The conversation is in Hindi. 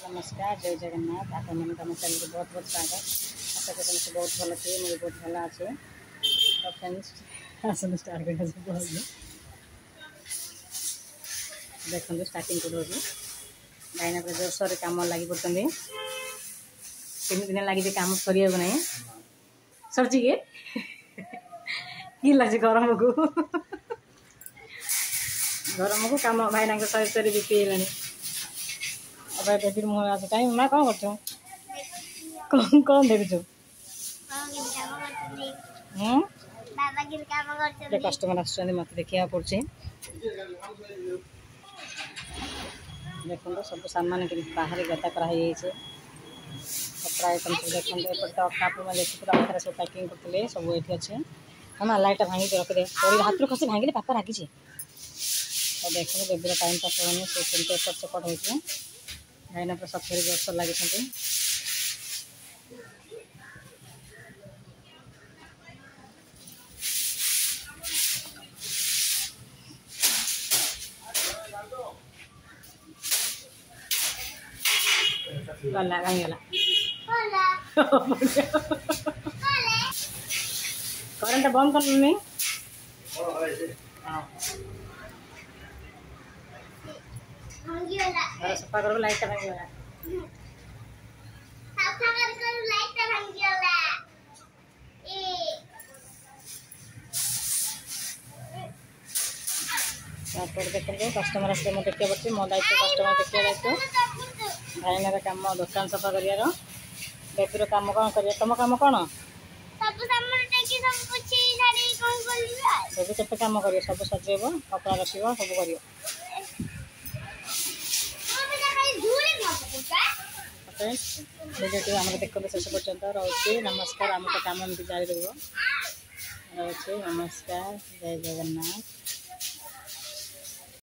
नमस्कार जय जगन्नाथ आपण मन आम चैनल को बहुत बहुत स्वागत। आशा करते समस्त बहुत भल थे मुझे बहुत भल अच्छे। तो फ्रेंड्स आसन स्टार्ट कर देखते स्टार्टिंग कर भाईना पूरा जोरसोर कम लगी पड़ते तीन दिन लगी कम सर ना सरची कि लगे गरम को गरम को कम भाईना सरी सरी बीपी है बेबी मुँह आस कहीं माँ कौन कर कौन देखु कस्टमर आस मत देखा पड़े देखो सब सामान के बाहर गदा कराई कपड़ा आइटम सब देखते एपटे अकाप देखते सब पैकिंग करते सब ये अच्छे हाँ लाइट भांगी रखिदे हाथ में खसी भांगे पापा रागी तो देखो बेबीर टाइम पास होनी से एपट सेपट हो भाईना पूरा सफेद जोरसोर लगे गला भाईगला करेंट बंद कर नहीं सफा कर लाइट भांगीगला देखते कस्टमर आस देखा पड़े मो दायित्व कस्टमर देखा दायित्व भाईनार कम दुकान सफा कर बेबीर कम कौन कर तुम कम कौन बेबी केते कम कर सब सजेब कपड़ा रख सब कर भिडियो आम देखते शेष पर्यंत रोचे नमस्कार आम तो कम एमती जारी रही नमस्कार जय जगन्नाथ।